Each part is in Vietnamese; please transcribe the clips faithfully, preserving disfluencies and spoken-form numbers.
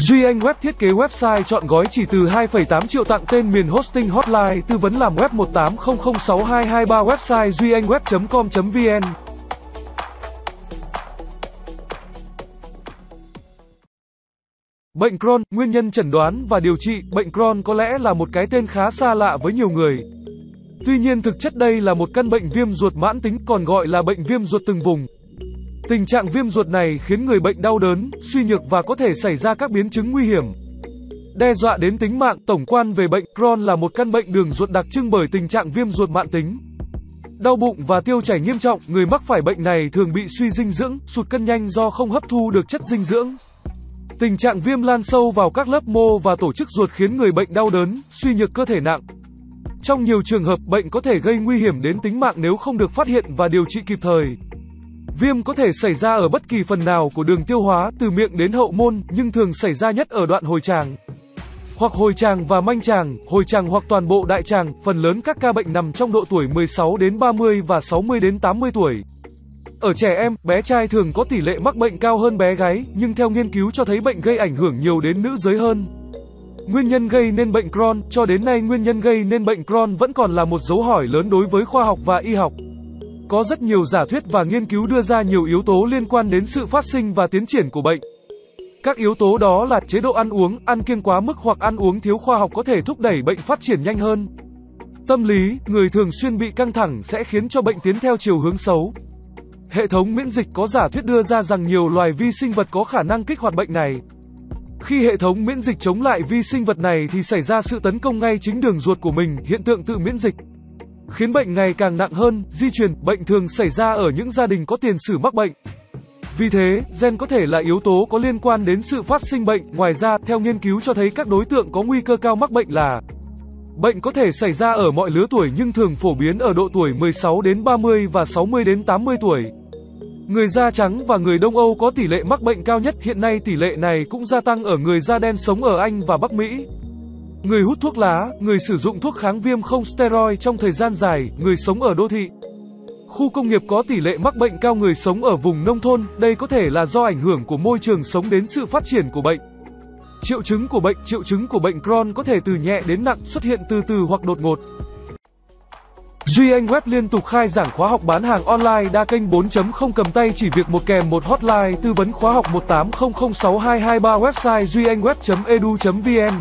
Duy Anh Web thiết kế website chọn gói chỉ từ hai phẩy tám triệu tặng tên miền hosting hotline tư vấn làm web một tám không không sáu hai hai ba website duy anh web chấm com chấm vn. Bệnh Crohn, nguyên nhân chẩn đoán và điều trị. Bệnh Crohn có lẽ là một cái tên khá xa lạ với nhiều người. Tuy nhiên thực chất đây là một căn bệnh viêm ruột mãn tính, còn gọi là bệnh viêm ruột từng vùng. Tình trạng viêm ruột này khiến người bệnh đau đớn, suy nhược và có thể xảy ra các biến chứng nguy hiểm, đe dọa đến tính mạng. Tổng quan về bệnh Crohn là một căn bệnh đường ruột đặc trưng bởi tình trạng viêm ruột mãn tính, đau bụng và tiêu chảy nghiêm trọng. Người mắc phải bệnh này thường bị suy dinh dưỡng, sụt cân nhanh do không hấp thu được chất dinh dưỡng. Tình trạng viêm lan sâu vào các lớp mô và tổ chức ruột khiến người bệnh đau đớn, suy nhược cơ thể nặng. Trong nhiều trường hợp, bệnh có thể gây nguy hiểm đến tính mạng nếu không được phát hiện và điều trị kịp thời. Viêm có thể xảy ra ở bất kỳ phần nào của đường tiêu hóa, từ miệng đến hậu môn, nhưng thường xảy ra nhất ở đoạn hồi tràng, hoặc hồi tràng và manh tràng, hồi tràng hoặc toàn bộ đại tràng. Phần lớn các ca bệnh nằm trong độ tuổi mười sáu đến ba mươi và sáu mươi đến tám mươi tuổi. Ở trẻ em, bé trai thường có tỷ lệ mắc bệnh cao hơn bé gái, nhưng theo nghiên cứu cho thấy bệnh gây ảnh hưởng nhiều đến nữ giới hơn. Nguyên nhân gây nên bệnh Crohn. Cho đến nay, nguyên nhân gây nên bệnh Crohn vẫn còn là một dấu hỏi lớn đối với khoa học và y học. Có rất nhiều giả thuyết và nghiên cứu đưa ra nhiều yếu tố liên quan đến sự phát sinh và tiến triển của bệnh. Các yếu tố đó là chế độ ăn uống, ăn kiêng quá mức hoặc ăn uống thiếu khoa học có thể thúc đẩy bệnh phát triển nhanh hơn. Tâm lý, người thường xuyên bị căng thẳng sẽ khiến cho bệnh tiến theo chiều hướng xấu. Hệ thống miễn dịch, có giả thuyết đưa ra rằng nhiều loài vi sinh vật có khả năng kích hoạt bệnh này. Khi hệ thống miễn dịch chống lại vi sinh vật này thì xảy ra sự tấn công ngay chính đường ruột của mình, hiện tượng tự miễn dịch, khiến bệnh ngày càng nặng hơn. Di truyền, bệnh thường xảy ra ở những gia đình có tiền sử mắc bệnh. Vì thế, gen có thể là yếu tố có liên quan đến sự phát sinh bệnh. Ngoài ra, theo nghiên cứu cho thấy các đối tượng có nguy cơ cao mắc bệnh là bệnh có thể xảy ra ở mọi lứa tuổi nhưng thường phổ biến ở độ tuổi mười sáu đến ba mươi và sáu mươi đến tám mươi tuổi. Người da trắng và người Đông Âu có tỷ lệ mắc bệnh cao nhất. Hiện nay tỷ lệ này cũng gia tăng ở người da đen sống ở Anh và Bắc Mỹ. Người hút thuốc lá, người sử dụng thuốc kháng viêm không steroid trong thời gian dài, người sống ở đô thị, khu công nghiệp có tỷ lệ mắc bệnh cao, người sống ở vùng nông thôn. Đây có thể là do ảnh hưởng của môi trường sống đến sự phát triển của bệnh. Triệu chứng của bệnh. Triệu chứng của bệnh Crohn có thể từ nhẹ đến nặng, xuất hiện từ từ hoặc đột ngột. Duy Anh Web liên tục khai giảng khóa học bán hàng online đa kênh bốn chấm không cầm tay chỉ việc một kèm một hotline tư vấn khóa học một tám không không sáu hai hai ba website duy anh web chấm e d u chấm vn.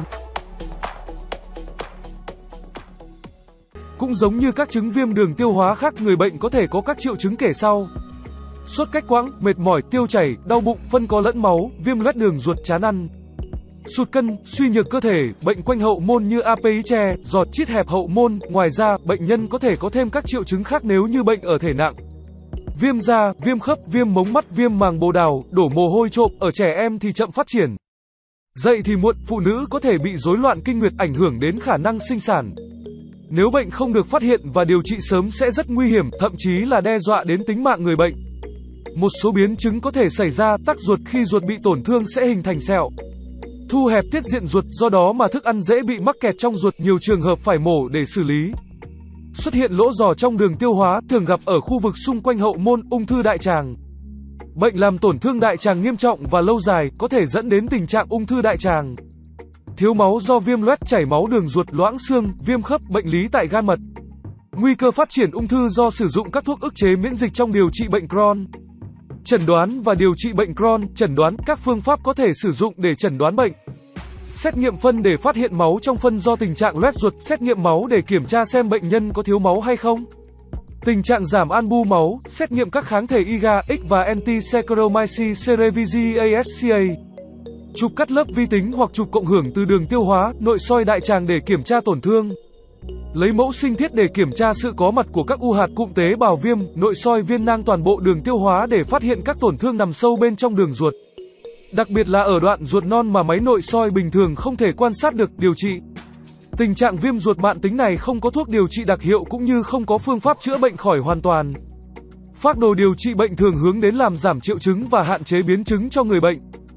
Cũng giống như các chứng viêm đường tiêu hóa khác, người bệnh có thể có các triệu chứng kể sau: sốt cách quãng, mệt mỏi, tiêu chảy, đau bụng, phân có lẫn máu, viêm loét đường ruột, chán ăn, sụt cân, suy nhược cơ thể, bệnh quanh hậu môn như apéiche, giọt chít hẹp hậu môn. Ngoài ra, bệnh nhân có thể có thêm các triệu chứng khác nếu như bệnh ở thể nặng: viêm da, viêm khớp, viêm mống mắt, viêm màng bồ đào, đổ mồ hôi trộm. Ở trẻ em thì chậm phát triển, dậy thì muộn. Phụ nữ có thể bị rối loạn kinh nguyệt, ảnh hưởng đến khả năng sinh sản. Nếu bệnh không được phát hiện và điều trị sớm sẽ rất nguy hiểm, thậm chí là đe dọa đến tính mạng người bệnh. Một số biến chứng có thể xảy ra: tắc ruột, khi ruột bị tổn thương sẽ hình thành sẹo, thu hẹp tiết diện ruột, do đó mà thức ăn dễ bị mắc kẹt trong ruột, nhiều trường hợp phải mổ để xử lý. Xuất hiện lỗ giò trong đường tiêu hóa, thường gặp ở khu vực xung quanh hậu môn. Ung thư đại tràng. Bệnh làm tổn thương đại tràng nghiêm trọng và lâu dài, có thể dẫn đến tình trạng ung thư đại tràng. Thiếu máu do viêm loét, chảy máu đường ruột, loãng xương, viêm khớp, bệnh lý tại gan mật. Nguy cơ phát triển ung thư do sử dụng các thuốc ức chế miễn dịch trong điều trị bệnh Crohn. Chẩn đoán và điều trị bệnh Crohn. Chẩn đoán, các phương pháp có thể sử dụng để chẩn đoán bệnh: xét nghiệm phân để phát hiện máu trong phân do tình trạng loét ruột, xét nghiệm máu để kiểm tra xem bệnh nhân có thiếu máu hay không, tình trạng giảm albu máu, xét nghiệm các kháng thể i giê a, X và anti-Saccharomyces cerevisiae, chụp cắt lớp vi tính hoặc chụp cộng hưởng từ đường tiêu hóa, nội soi đại tràng để kiểm tra tổn thương, lấy mẫu sinh thiết để kiểm tra sự có mặt của các u hạt cụm tế bào viêm, nội soi viên nang toàn bộ đường tiêu hóa để phát hiện các tổn thương nằm sâu bên trong đường ruột, đặc biệt là ở đoạn ruột non mà máy nội soi bình thường không thể quan sát được. Điều trị. Tình trạng viêm ruột mãn tính này không có thuốc điều trị đặc hiệu cũng như không có phương pháp chữa bệnh khỏi hoàn toàn. Phác đồ điều trị bệnh thường hướng đến làm giảm triệu chứng và hạn chế biến chứng cho người bệnh.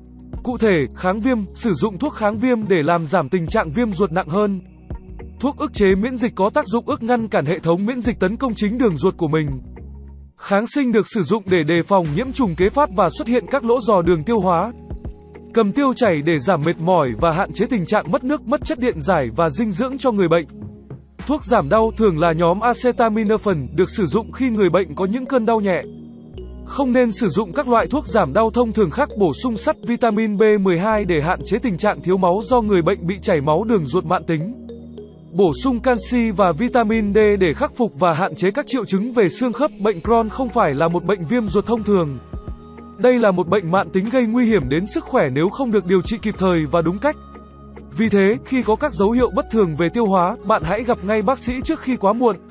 Cụ thể, kháng viêm, sử dụng thuốc kháng viêm để làm giảm tình trạng viêm ruột nặng hơn. Thuốc ức chế miễn dịch có tác dụng ức ngăn cản hệ thống miễn dịch tấn công chính đường ruột của mình. Kháng sinh được sử dụng để đề phòng nhiễm trùng kế phát và xuất hiện các lỗ giò đường tiêu hóa. Cầm tiêu chảy để giảm mệt mỏi và hạn chế tình trạng mất nước, mất chất điện giải và dinh dưỡng cho người bệnh. Thuốc giảm đau thường là nhóm acetaminophen, được sử dụng khi người bệnh có những cơn đau nhẹ. Không nên sử dụng các loại thuốc giảm đau thông thường khác. Bổ sung sắt, vitamin B mười hai để hạn chế tình trạng thiếu máu do người bệnh bị chảy máu đường ruột mãn tính. Bổ sung canxi và vitamin D để khắc phục và hạn chế các triệu chứng về xương khớp. Bệnh Crohn không phải là một bệnh viêm ruột thông thường. Đây là một bệnh mãn tính gây nguy hiểm đến sức khỏe nếu không được điều trị kịp thời và đúng cách. Vì thế, khi có các dấu hiệu bất thường về tiêu hóa, bạn hãy gặp ngay bác sĩ trước khi quá muộn.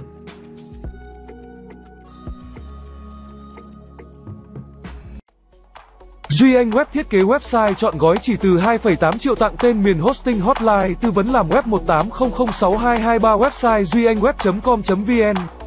Duy Anh Web thiết kế website chọn gói chỉ từ hai phẩy tám triệu, tặng tên miền hosting hotline, tư vấn làm web một tám không không sáu hai hai ba, website duy anh web chấm com chấm vn.